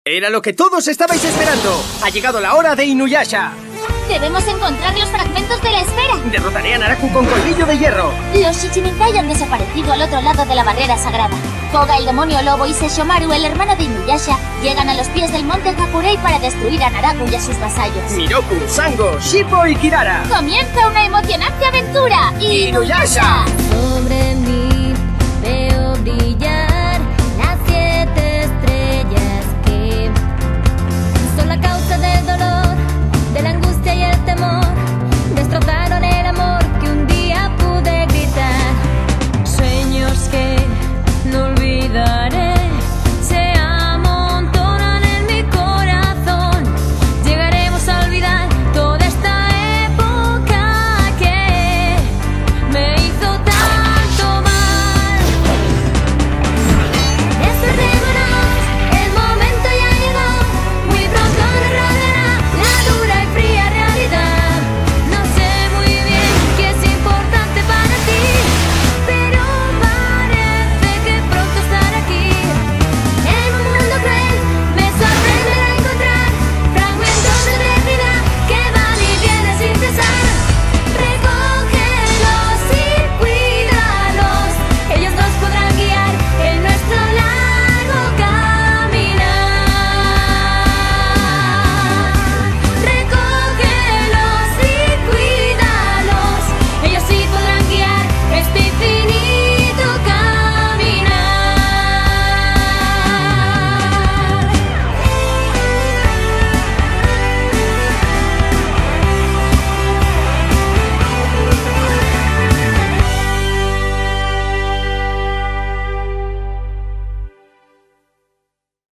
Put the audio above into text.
Era lo que todos estabais esperando. Ha llegado la hora de Inuyasha. Debemos encontrar los fragmentos de la esfera. Derrotaré a Naraku con colmillo de hierro. Los Shichiminkai han desaparecido al otro lado de la barrera sagrada. Koga el demonio lobo y Sesshomaru, el hermano de Inuyasha, llegan a los pies del monte Hakurei para destruir a Naraku y a sus vasallos. Miroku, Sango, Shippo y Kirara. ¡Comienza una emocionante aventura! ¡Inuyasha! Sobre mí.